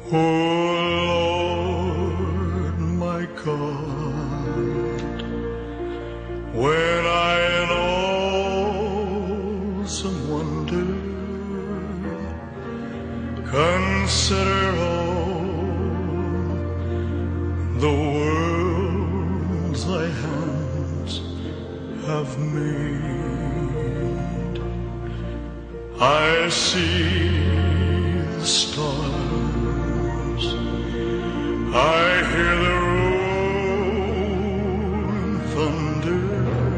Lord, my God, when I in awesome wonder consider all the worlds thy hands have made, I see the stars, I hear the rolling thunder,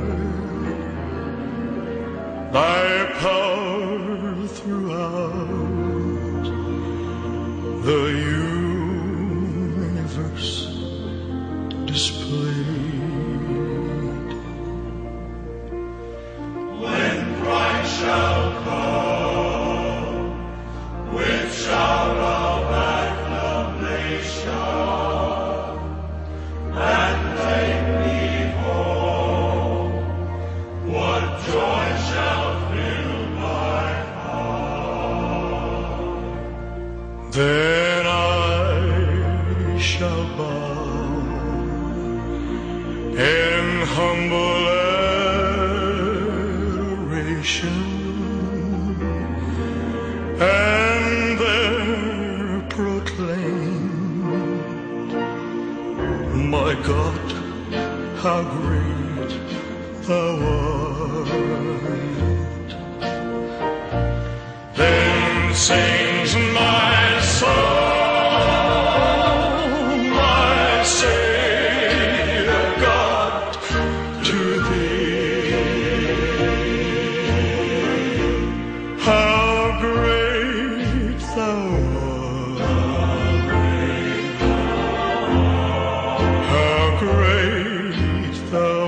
thy power throughout the universe displayed. When Christ shall come with shout of acclamation and take me home, what joy shall fill my heart. Then I shall bow in humble adoration, and there proclaim, my God, how great thou art. Then sings my soul, my Savior God, to thee. How great thou art, how great thou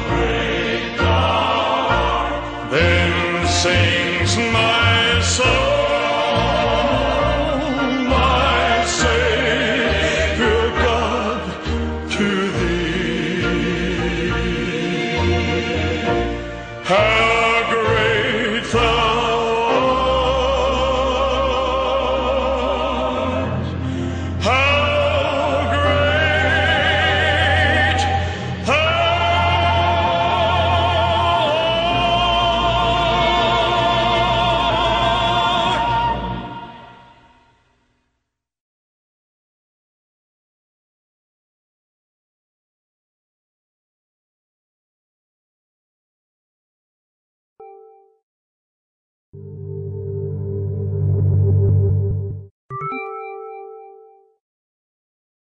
art, then sings my soul.